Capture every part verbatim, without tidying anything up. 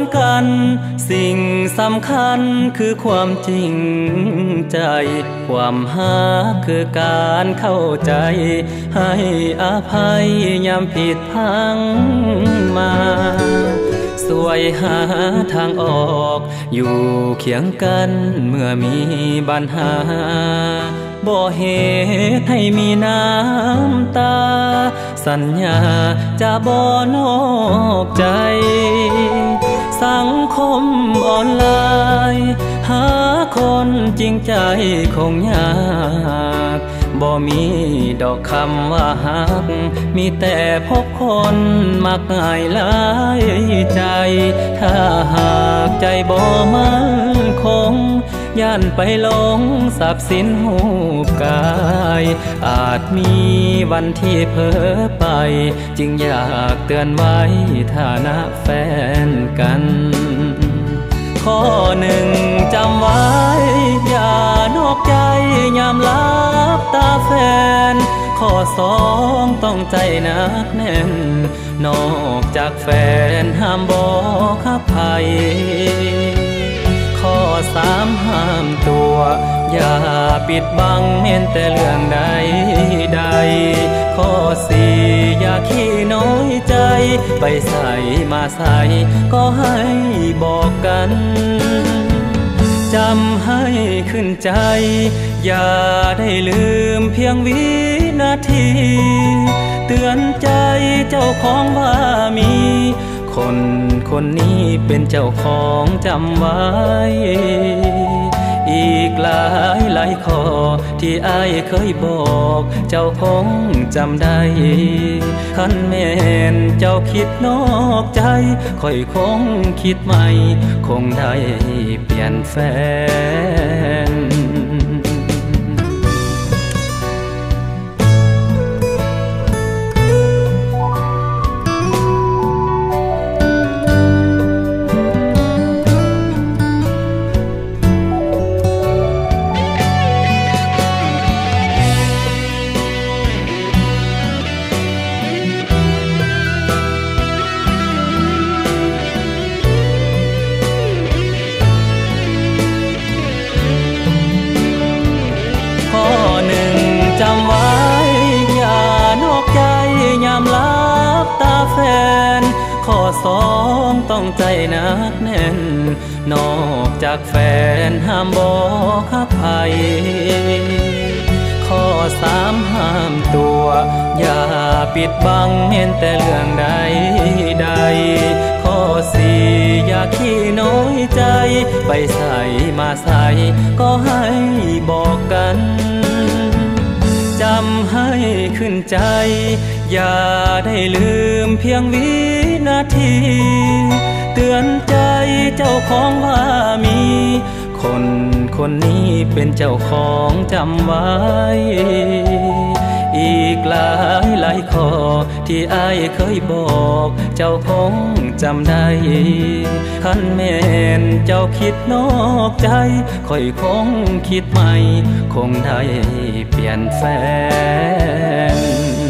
กันสิ่งสำคัญคือความจริงใจความหาคือการเข้าใจให้อภัยยามผิดพังมาสวยหาทางออกอยู่เคียงกันเมื่อมีปัญหาบ่เหตุให้มีน้ำตาสัญญาจะบ่นอกใจสังคมออนไลน์หาคนจริงใจคงยากบ่มีดอกคำว่าฮักมีแต่พบคนมักง่ายหลายใจถ้าหากใจบ่มั่นคงย่านไปหลงทรัพย์สินหูกายอาจมีวันที่เพ้อไปจึงอยากเตือนไว้ฐานะแฟนกันข้อหนึ่งจำไว้อย่านอกใจยามลับตาแฟนข้อสองต้องใจหนักแน่นนอกจากแฟนห้ามบอกขับภัยข้อสามห้ามตัวอย่าปิดบังแม้แต่เรื่องใดใดข้อสี่อย่าขี้น้อยใจไปใส่มาใส่ก็ให้บอกกันจำให้ขึ้นใจอย่าได้ลืมเพียงวินาทีเตือนใจเจ้าของว่ามีคนคนนี้เป็นเจ้าของจำไว้อีกหลายหลายข้อที่อ้ายเคยบอกเจ้าคงจำได้คันแม่นเจ้าคิดนอกใจค่อยคงคิดใหม่คงได้เปลี่ยนแฟนจำไว้อย่านอกใจยามลับตาแฟนข้อสองต้องใจหนักแน่นนอกจากแฟนห้ามบอกขับภัยข้อสามห้ามตัวอย่าปิดบังแม้แต่เรื่องใดใดข้อสี่อย่าขี้น้อยใจไปใส่มาใส่ก็ให้บอกกันจำให้ขึ้นใจอย่าได้ลืมเพียงวินาทีเตือนใจเจ้าของว่ามีคนคนนี้เป็นเจ้าของจำไว้อีกหลายหลายข้อที่อ้ายเคยบอกเจ้าคงจำได้คันแม่นเจ้าคิดนอกใจค่อยคงคิดใหม่คงได้เปลี่ยนแฟน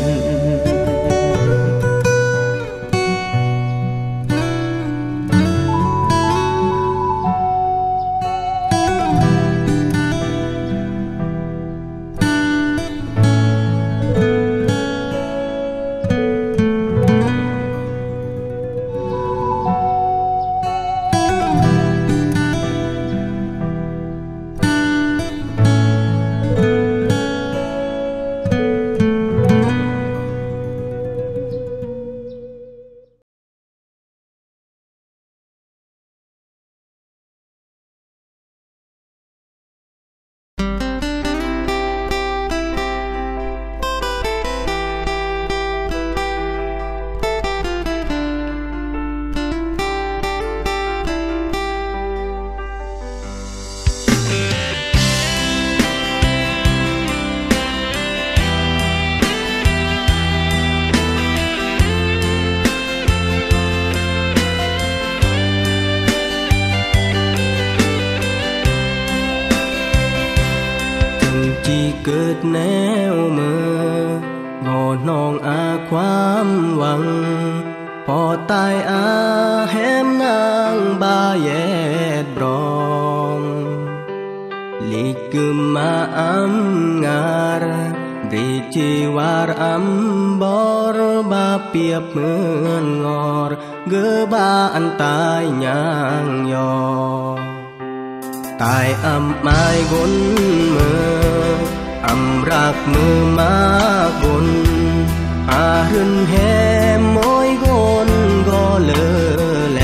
เกิดแนวเมื่อบอน้องอาความหวังพอตายอาแหมนางเย็ดบรองลิกมาอัมงารริจิวารอัมบอรบาเปียบเหมือนงอรเกบาอันตายยังยอตายอัมไม้กนมืออัมรักมือมากนอาหึนแหมมอยกนก็เลอแล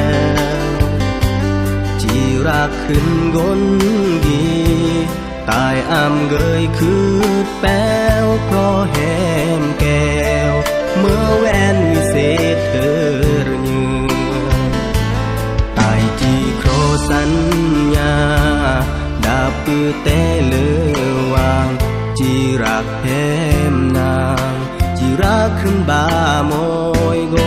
จีรักขึ้นกนดีตายอัมเกยคืดแป้วเพราะแหมแก้วเมื่อแวนวิเศษเธอยืนตายที่โครสัญญาดาบปือเตเลวางจีรักแหมนางจีรักขึ้นบาโมยโก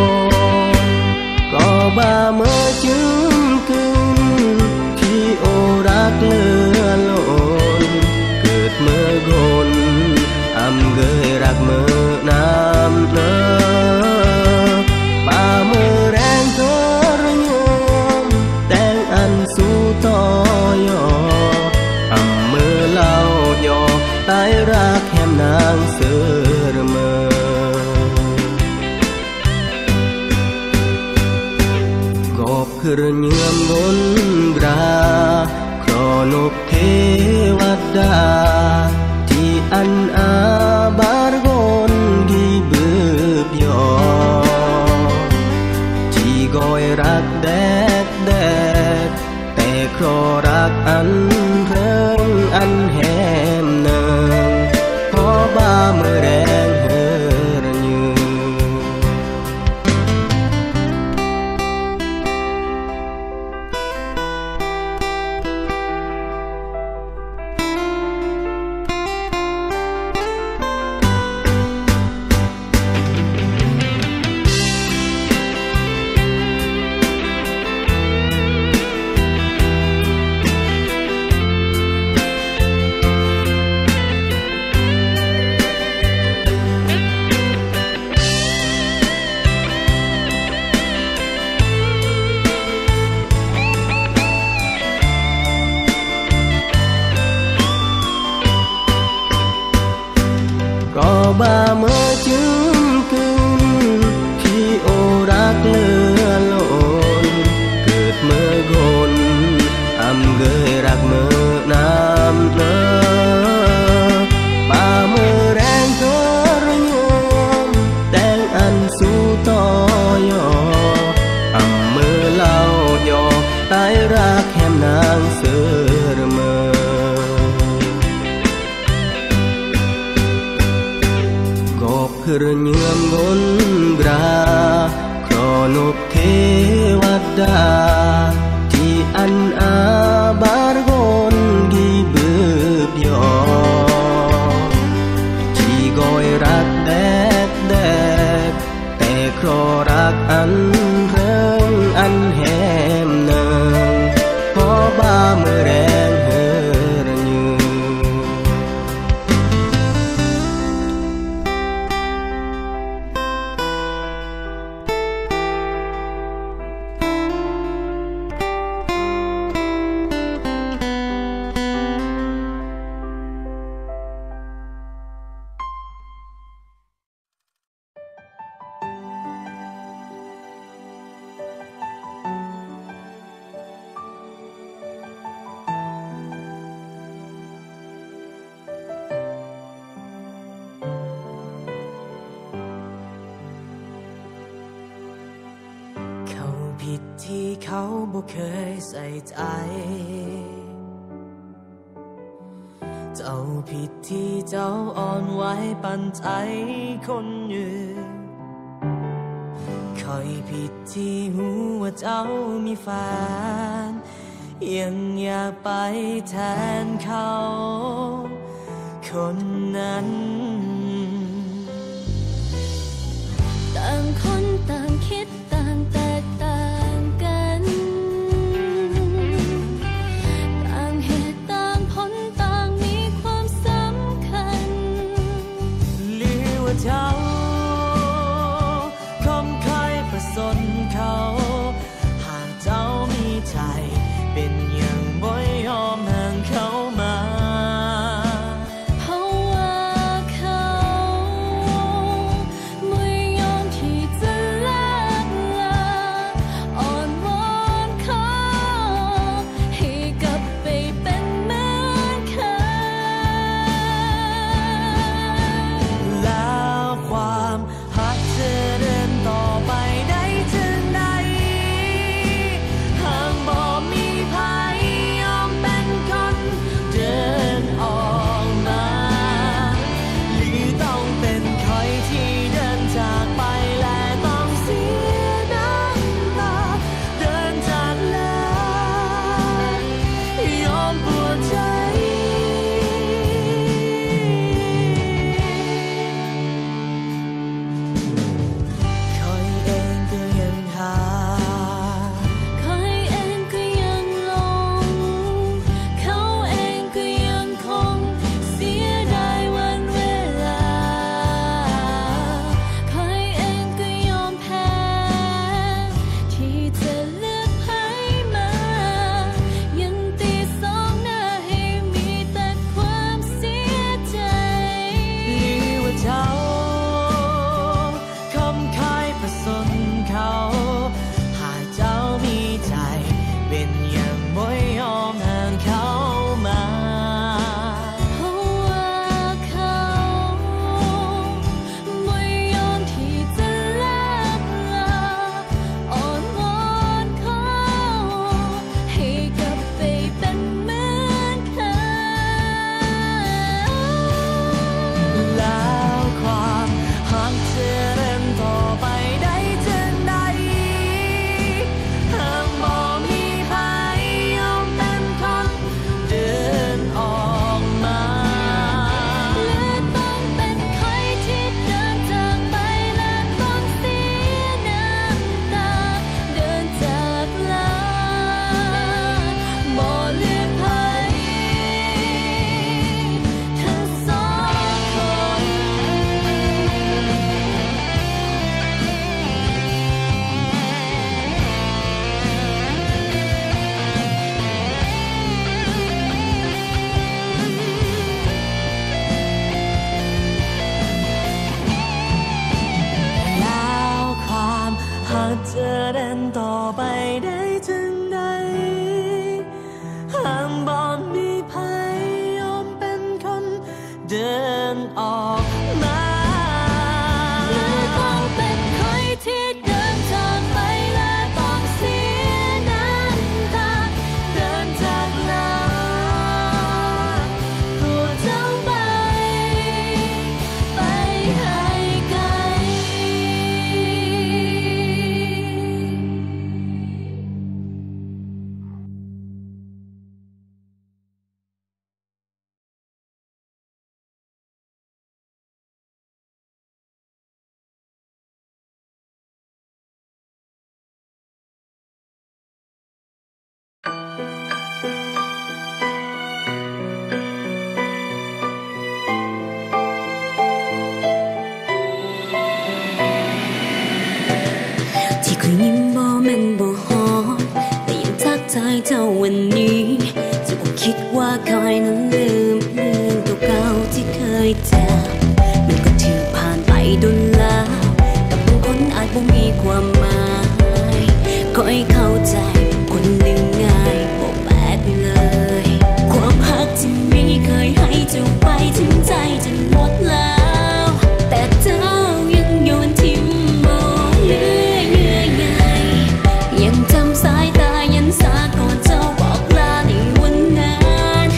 ก็บาเมื่อจึงคืนที่โอรักเลือล้นเกิดเมื่อโกนอำเกยรักเมื่อน้ำเนอป่าเมื่อแรงทรยมแต่งอันสู้ต่อยออำเมื่อเล่ายอตายรักแหมนางเสือเมื่อกบคือเยื่อมกนกราครอนกเทวดาที่อันอาบารกนกีบืบยอที่กอยรักแดดแดดแต่ครอรักอันเริงอันแหมเนิงพอบาเมื่อแรงเฮรยืนบาเมื่อจึงคืนที่โอรักเลือล้นเกิดเมื่อโกนอำเกยรักเมื่อน้ำเนอป่าเมื่อแรงทรยมแต่งอันสู้ต่อยออำเมื่อเล่ายอตายรักแหมนางเสือเมื่อกบคือเยื่อมกนกราครอนกเทวดาที่อันอาบารกนกีบืบยอที่กอยรักแดดแดดแต่ครอรักอันเริงอันแหมเนิงพอบาเมื่อแรงเฮรยืนที่เขาบ่เคยใส่ใจเจ้าผิดที่เจ้าอ่อนไหวปันใจคนยืนคอยผิดที่หูว่าเจ้ามีแฟนยังอยากไปแทนเขาคนนั้นต่างคนต่างคิดต่างแตกต่างกันต่างเหตุต่างผลต่างมีความสำคัญหรือว่าเจ้าคมคายประสนเขาหากเจ้ามีเป็นอย่างบ่ยอมห่างเขามาเพราะว่าเขาไม่ยอมที่จะเลิกลาอ่อนวอนขอให้กลับไปเป็นเหมือนเคยแล้วความหักจะเดินต่อไปได้ถึงไหนหากบ่มีภัยยอมเป็นคนเดินออกมาหรือต้องเป็นใครที่เดินจากไปและต้องเสียน้ำตาเดินจากลายอมปวดใจคอยเองก็ยังหาคอยเองก็ยังหลงเขาเองก็ยังคงเสียดายวันเวลาคอยเองก็ยอมแพ้ที่จะเลือกให้มายังตีสองหน้าให้มีแต่ความเสียใจหรือว่าเจ้าคำคายผสมเขาหากเจ้ามีใจเป็นอย่างบ่ยอมห่างเขามาเพราะว่าเขาไม่ยอมที่จะเลิกลาอ่อนวอนขอให้กลับไปเป็นเหมือนเคยแล้วความหักจะเดินต่อไปได้ถึงไหนหากบ่มีภัยยอมเป็นคนเดินออกมาหรือต้องเป็นใครที่เดินจากไปและต้องเสียน้ำตาเดินจากลาบ่เลือกใครทั้งสองคนแล้วความหักจะเดินต่อไปได้ถึงไหนหากบ่มีภัยยอมเป็นคนเดินออกมาหรือต้องเป็นใครที่เดินจากไปและต้องเสียน้ำตาเดินจากลาตัวเจ้าไปไปให้ไกลที่เคยยิ้มบ่แม่นบ่ฮอดแต่ยังทักทายเจ้าวันนี้จะบ่คิดว่าคอยนั้นลืมเรื่องเก่าๆที่เคยเจอมันก็ถือผ่านไปโดนแล้วกับบางคนอาจบ่มีความหมายก็ให้เข้าใจคนลืมง่ายบ่แปลกเลย ความหักที่มีเคยให้เจ้าไปถึงใจจนหมดแล้วแต่เจ้ายังโยนทิ้งมองเลื่อยเยื่อใยยังจำสายตายันสาก่อนเจ้าบอกลาในวันนั้น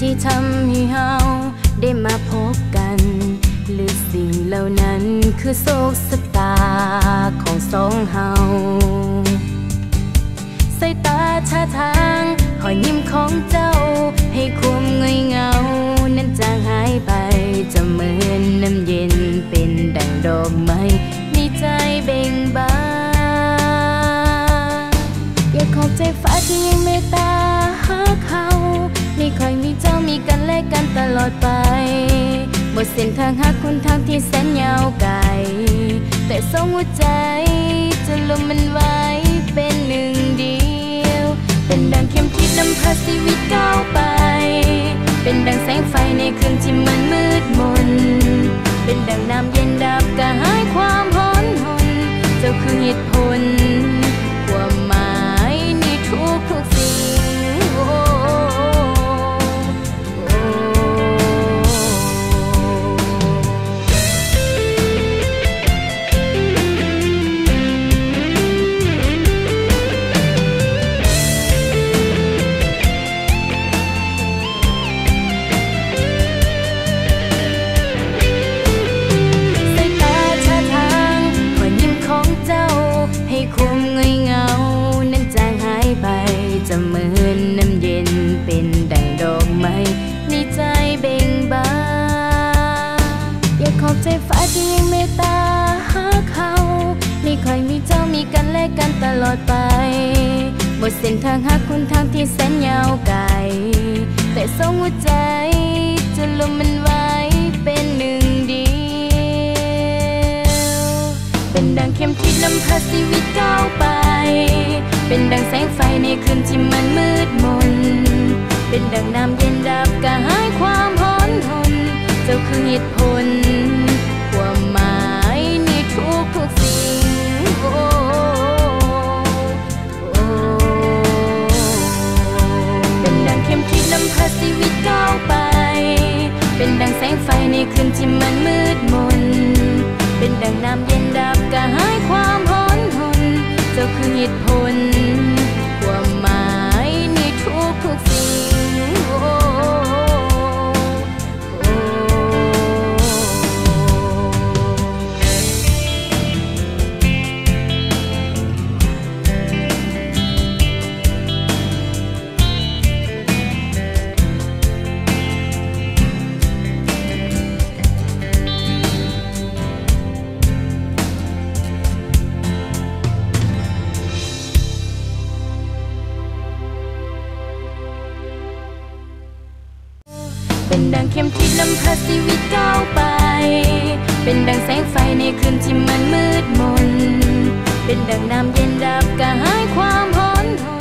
ที่ทำให้เฮาได้มาพบกันหรือสิ่งเหล่านั้นคือโชคชะตาของสองเฮาสายตาท่าทางหอยยิ้มของเจ้าให้ความเงยเงานั้นจางหายไปจะเหมือนน้ำเย็นเป็นดังดอกไม้ในใจเบ่งบานอยากขอบใจฟ้าที่ยังเมตตาหาเขาไม่ค่อยมีเจ้ามีกันและกันตลอดไปหมดเส้นทางหาคนทางที่แสนยาวไกลแต่สองหัวใจจะลมมันไว้เป็นหนึ่งเดียวเป็นดังเข็มทิศนำพาชีวิตก้าวไปเป็นดังแสงไฟในคืนที่มันมืดมนเป็นดังน้ำเย็นดับกระหายความร้อนหนเจ้าคือเหตุผลความหมายในทุกทุกสิ่งโอ้ความเงยเงานั้นจางหายไปจะเหมือนน้ำเย็นเป็นดังดอกไม้ในใจเบ่งบานอยากขอบใจฟ้าที่ยังเมตตาหาเขาไม่ค่อยมีเจ้ามีกันและกันตลอดไปหมดเส้นทางหาคนทางที่แสนยาวไกลแต่สองหัวใจจะลมมันไว้เป็นหนึ่งเดียวเป็นดังเข็มทิศนำพาชีวิตก้าวไปเป็นดังแสงไฟในคืนที่มันมืดมนเป็นดังน้ำเย็นดับกระหายความร้อนหนเจ้าคือเหตุผลความหมายในทุกทุกสิ่งโอ้โอ้เป็นดังเข็มทิศนำพาชีวิตก้าวไปเป็นดังแสงไฟในคืนที่มันมืดมนเป็นดังน้ำเย็นดับกระหายความร้อนหนเจ้าคือเหตุผลความหมายในทุกทุกสิ่งโอ้โอ้เป็นดังเข็มทิศนำพาชีวิตก้าวไปเป็นดังแสงไฟในคืนที่มันมืดมนเป็นดังน้ำเย็นดับกระหายความร้อนหน